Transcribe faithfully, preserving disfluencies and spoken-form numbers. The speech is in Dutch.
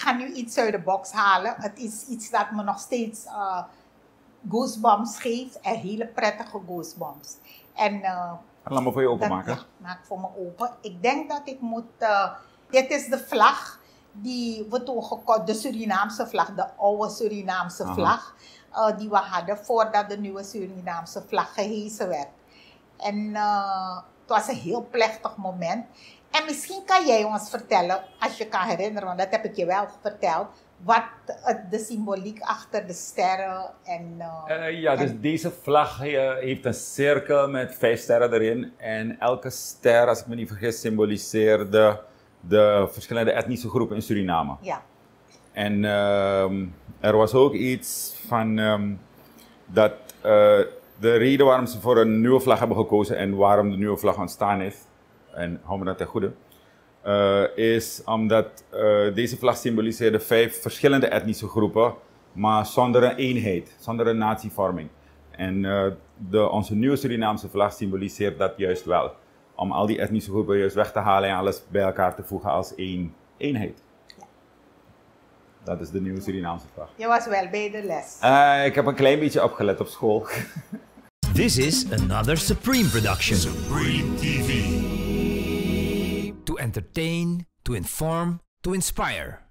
ga nu iets uit de box halen. Het is iets dat me nog steeds uh, goosebumps geeft. En hele prettige goosebumps. En, uh, Laat me voor je openmaken. Ja, maak voor me open. Ik denk dat ik moet... Uh, dit is de vlag die we toen gekocht... De Surinaamse vlag, de oude Surinaamse Aha. vlag. Uh, die we hadden voordat de nieuwe Surinaamse vlag gehesen werd. En uh, het was een heel plechtig moment. En misschien kan jij ons vertellen, als je kan herinneren, want dat heb ik je wel verteld, wat de symboliek achter de sterren en... Uh, uh, ja, dus en... deze vlag uh, heeft een cirkel met vijf sterren erin. En elke ster, als ik me niet vergis, symboliseert de, de verschillende etnische groepen in Suriname. Ja. En uh, er was ook iets van um, dat uh, de reden waarom ze voor een nieuwe vlag hebben gekozen en waarom de nieuwe vlag ontstaan is, en hou me dat ten goede, uh, is omdat uh, deze vlag symboliseerde vijf verschillende etnische groepen, maar zonder een eenheid, zonder een natievorming. En uh, de, onze nieuwe Surinaamse vlag symboliseert dat juist wel. Om al die etnische groepen juist weg te halen en alles bij elkaar te voegen als één eenheid. Ja. Dat is de nieuwe Surinaamse vlag. Je was wel bij de les. Uh, ik heb een klein beetje opgelet op school. This is another Supreme production. Supreme T V. To entertain, to inform, to inspire.